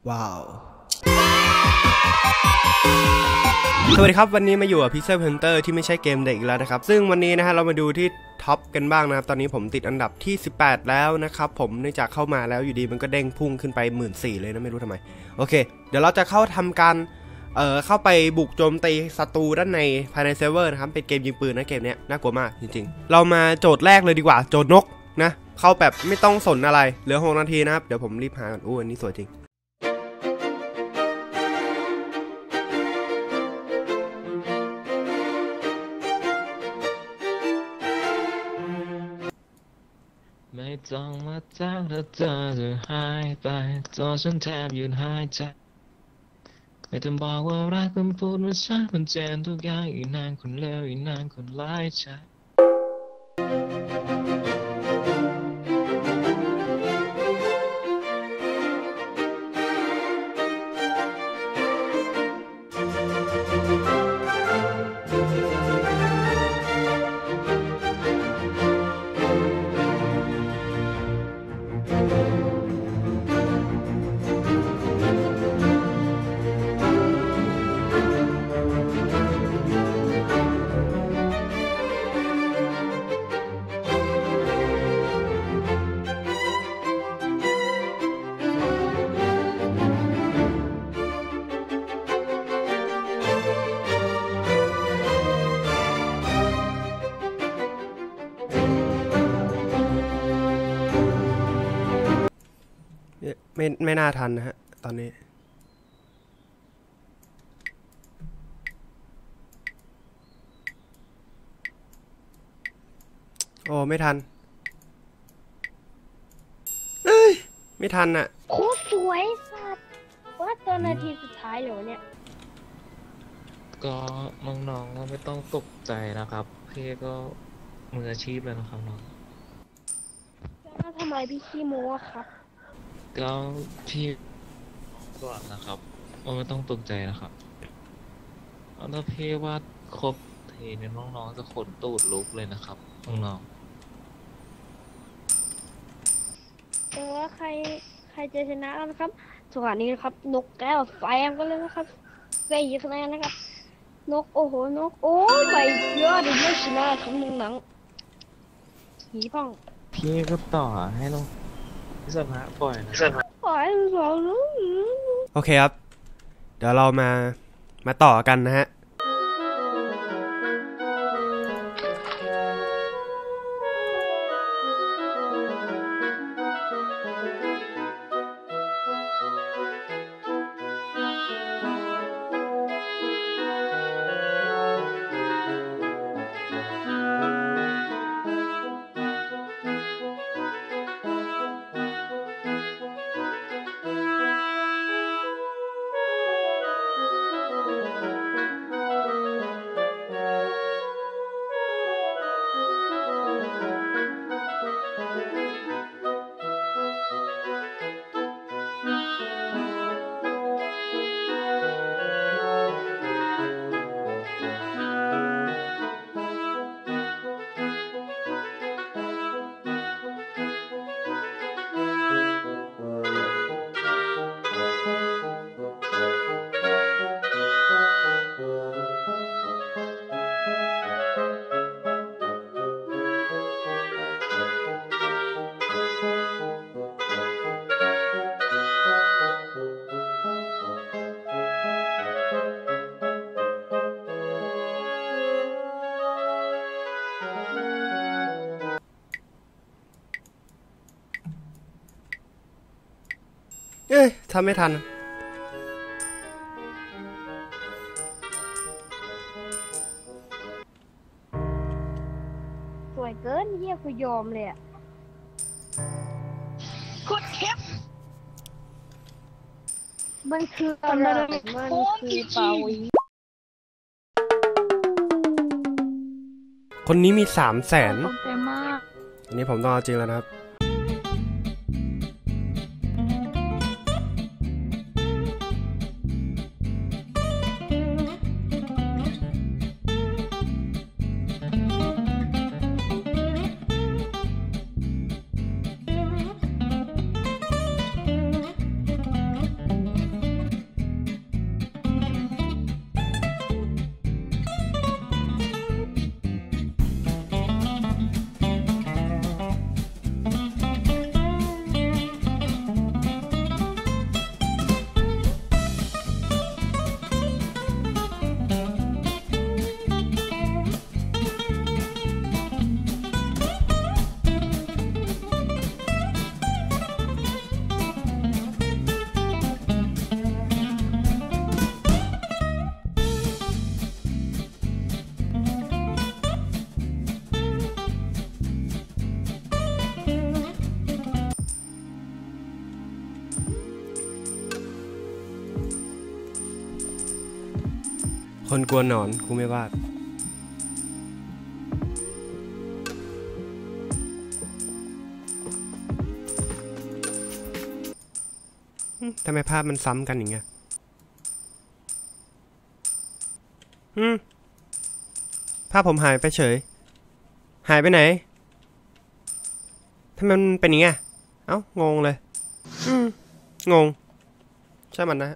ว้าวสวัสดีครับวันนี้มาอยู่กับ Pixel Hunter ที่ไม่ใช่เกมเด็กอีกแล้วนะครับซึ่งวันนี้นะฮะเรามาดูที่ท็อปกันบ้างนะครับตอนนี้ผมติดอันดับที่18แล้วนะครับผมเนื่องจากเข้ามาแล้วอยู่ดีมันก็เด้งพุ่งขึ้นไป 14,000 เลยนะไม่รู้ทำไมโอเคเดี๋ยวเราจะทำการเข้าไปบุกโจมตีศัตรูด้านในภายในเซิร์ฟเวอร์นะครับเป็นเกมยิงปืนนะเกมนี้น่ากลัวมากจริงๆเรามาโจทย์แรกเลยดีกว่าโจทย์นกนะเข้าแบบไม่ต้องสนอะไรเหลือ6 นาทีนะครับเดี๋ยวผมรีบหาก่อนอันนี้สวยจริงไม่ต้องมาจ้างถ้าเธอจะหายไปตัวฉันแทบหยุดหายใจไม่ต้องบอกว่ารักมันพูดว่าฉันมันเจนทุกอย่างอีกนานคนเลวอีกนานคนร้ายใจไม่น่าทันนะฮะตอนนี้โอ้ไม่ทันเอ้ยไม่ทันอะโคตรสวยสัตว์ว่าตอนนาทีสุดท้ายเหรอเนี่ยก็น้องๆก็ไม่ต้องตกใจนะครับพี่ก็มืออาชีพเลยนะครับน้องแล้วทำไมพี่ขี้โม้ครับก็พี่ก่อนนะครับไม่ต้องตกใจนะครับถ้าพี่ว่าครบทีเนี่ยน้องๆจะขนตูดลุกเลยนะครับน้องแต่ว่าใครจะชนะแล้วนะครับจังหวะนี้นะครับนกแก้วแซมกันเลยนะครับ4 คะแนนนะครับนกโอ้โหนกโอ้ใส่ยอดดีไม่ชนะครับหนังหีพ่องพี่ก็ต่อให้น้องพิศนะปล่อยนะปล่อยสองโอเคครับเดี๋ยวเรามาต่อกันนะฮะทำไม่ทันสวยเกินเยี่ยกูยอมเลยอ่ะกดเทปมันคืออะไรมันคือเปาคนนี้มี300,000 ขอบใจมากอันนี้ผมต้องเอาจริงแล้วนะครับคนกลัวหนอนกูไม่วาดทำไมภาพมันซ้ำกันอย่างเงี้ยภาพผมหายไปเฉยหายไปไหนทำไมมันเป็นอย่างเงี้ยเอ้างงเลยงงใช่มันนะ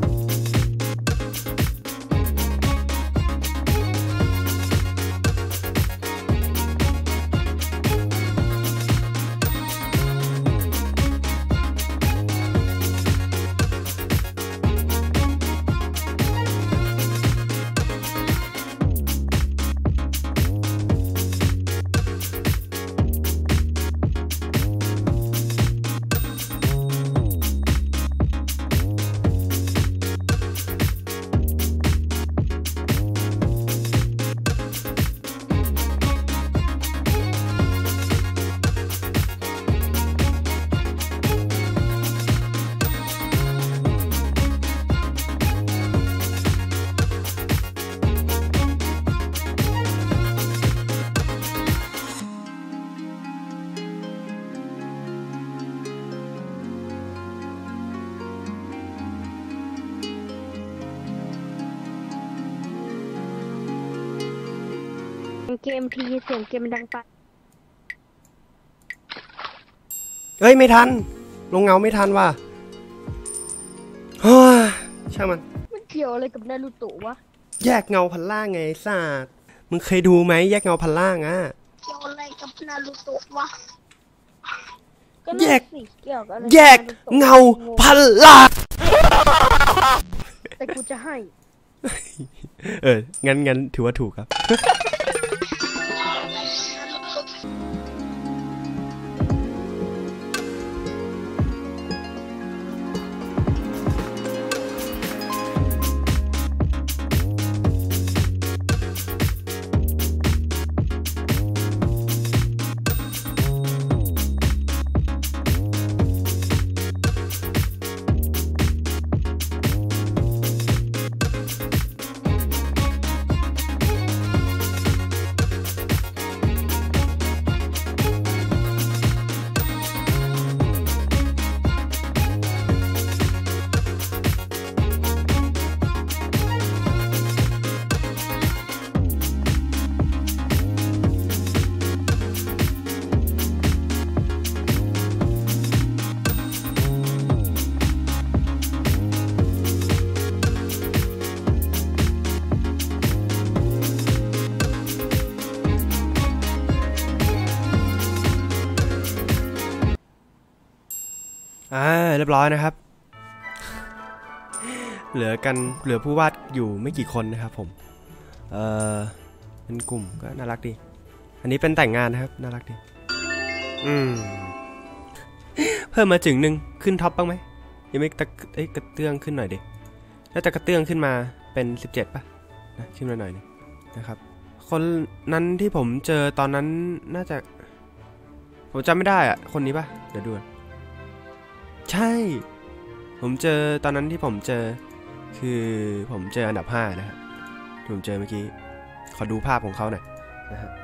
เกมทีเสียงเกมมันดังไปเอ้ยไม่ทันลงเงาไม่ทันว่ะฮ่าช่างมันเกี่ยวอะไรกับนารูโตะวะแยกเงาพันล่างไงศาสตร์มึงเคยดูไหมแยกเงาพันล่างอ่ะเกี่ยวอะไรกับนารูโตะวะแยกเงาพันล่างแต่กูจะให้งั้นถือว่าถูกครับเรียบร้อยนะครับเหลือผู้วาดอยู่ไม่กี่คนนะครับผมเป็นกลุ่มก็น่ารักดีอันนี้เป็นแต่งงานนะครับน่ารักดีเพิ่มมาจึงหนึ่งขึ้นท็อปบ้างไหมยังไม่กระเตื้องขึ้นหน่อยดิแล้วจะกระเตื้องขึ้นมาเป็น17ป่ะนะขึ้นมาหน่อยนึงนะครับคนนั้นที่ผมเจอตอนนั้นน่าจะผมจำไม่ได้อ่ะคนนี้ป่ะเดี๋ยวดูใช่ผมเจอตอนนั้นที่ผมเจอคือผมเจออันดับ5นะครับที่ผมเจอเมื่อกี้ขอดูภาพของเขาหน่อยนะฮะ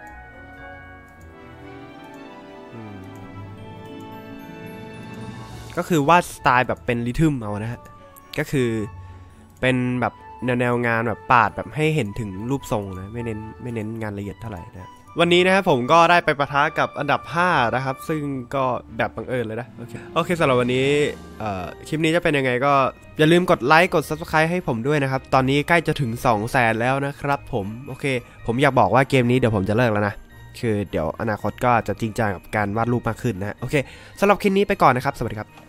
ก็คือวาดสไตล์แบบเป็นริทึมเอานะฮะก็คือเป็นแบบแนวงานแบบปาดแบบให้เห็นถึงรูปทรงนะไม่เน้นงานละเอียดเท่าไหร่นะวันนี้นะครับผมก็ได้ไปปะทะกับอันดับ5นะครับซึ่งก็แบบบังเอิญเลยนะโอเคสำหรับวันนี้คลิปนี้จะเป็นยังไงก็อย่าลืมกดไลค์กด Subscribe ให้ผมด้วยนะครับตอนนี้ใกล้จะถึง 200,000 แล้วนะครับผมโอเคผมอยากบอกว่าเกมนี้เดี๋ยวผมจะเลิกแล้วนะคือเดี๋ยวอนาคตก็จะจริงจังกับการวาดรูปมากขึ้นนะโอเคสำหรับคลิปนี้ไปก่อนนะครับสวัสดีครับ